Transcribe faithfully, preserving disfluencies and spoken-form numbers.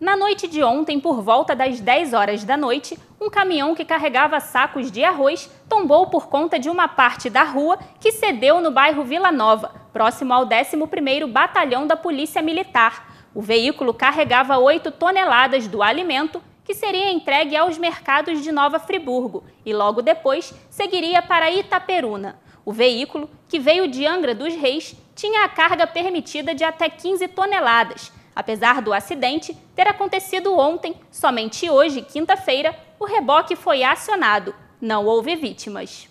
Na noite de ontem, por volta das dez horas da noite, um caminhão que carregava sacos de arroz tombou por conta de uma parte da rua que cedeu no bairro Vila Nova, próximo ao décimo primeiro Batalhão da Polícia Militar. O veículo carregava oito toneladas do alimento que seria entregue aos mercados de Nova Friburgo e logo depois seguiria para Itaperuna. O veículo, que veio de Angra dos Reis, tinha a carga permitida de até quinze toneladas. Apesar do acidente ter acontecido ontem, somente hoje, quinta-feira, o reboque foi acionado. Não houve vítimas.